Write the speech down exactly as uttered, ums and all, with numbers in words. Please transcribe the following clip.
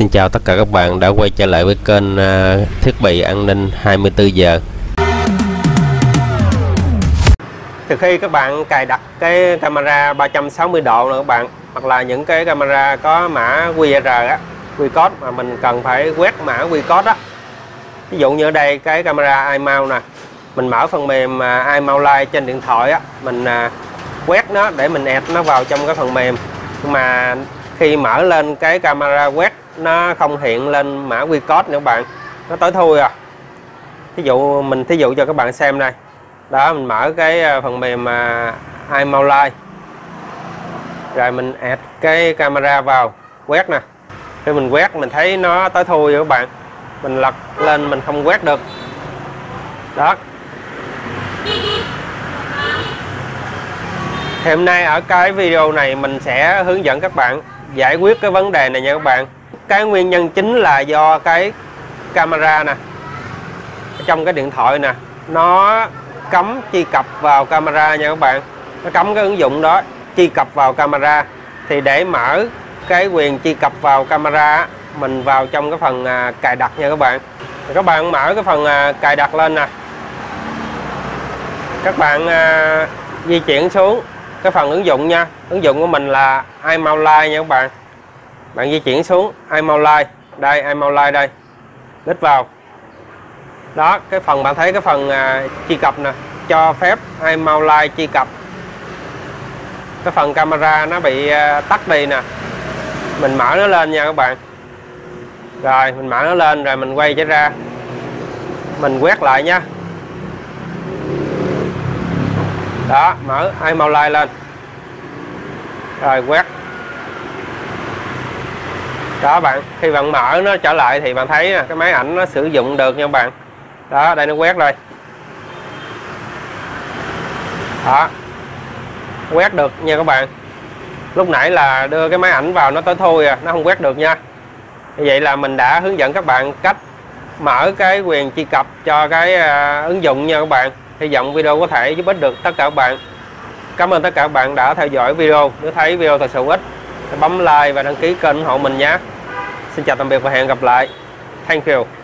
Xin chào tất cả các bạn đã quay trở lại với kênh uh, thiết bị an ninh hai mươi tư giờ. Từ khi các bạn cài đặt cái camera ba trăm sáu mươi độ nữa các bạn, hoặc là những cái camera có mã quy rờ á, quy code mà mình cần phải quét mã quy code á. Ví dụ như ở đây cái camera iMount nè, mình mở phần mềm uh, iMount Lite trên điện thoại á, mình uh, quét nó để mình add nó vào trong cái phần mềm. Nhưng mà khi mở lên cái camera quét nó không hiện lên mã quy code nữa các bạn, nó tối thui à. Ví dụ mình thí dụ cho các bạn xem đây. Đó, mình mở cái phần mềm uh, iMount Lite, rồi mình add cái camera vào quét nè. Khi mình quét mình thấy nó tối thui các bạn, mình lật lên mình không quét được. Đó. Thì hôm nay ở cái video này mình sẽ hướng dẫn các bạn giải quyết cái vấn đề này nha các bạn. Cái nguyên nhân chính là do cái camera nè, trong cái điện thoại nè, nó cấm truy cập vào camera nha các bạn. Nó cấm cái ứng dụng đó truy cập vào camera. Thì để mở cái quyền truy cập vào camera, mình vào trong cái phần à, cài đặt nha các bạn. Thì các bạn mở cái phần à, cài đặt lên nè. Các bạn à, di chuyển xuống cái phần ứng dụng nha. Ứng dụng của mình là iMount Lite nha các bạn. Bạn di chuyển xuống iMount Lite. Đây, iMount Lite đây. Click vào. Đó, cái phần bạn thấy cái phần à, truy cập nè, cho phép iMount Lite truy cập. Cái phần camera nó bị à, tắt đi nè. Mình mở nó lên nha các bạn. Rồi, mình mở nó lên rồi mình quay trở ra. Mình quét lại nha. Đó, mở iMount Lite lên. Rồi quét. Đó bạn, khi bạn mở nó trở lại thì bạn thấy cái máy ảnh nó sử dụng được nha bạn. Đó, đây nó quét rồi. Đó. Quét được nha các bạn. Lúc nãy là đưa cái máy ảnh vào nó tối thui à, nó không quét được nha. Như vậy là mình đã hướng dẫn các bạn cách mở cái quyền truy cập cho cái uh, ứng dụng nha các bạn. Hy vọng video có thể giúp ích được tất cả các bạn. Cảm ơn tất cả các bạn đã theo dõi video. Nếu thấy video thật sự hữu ích, hãy bấm like và đăng ký kênh ủng hộ mình nhé. Xin chào tạm biệt và hẹn gặp lại. Thank you.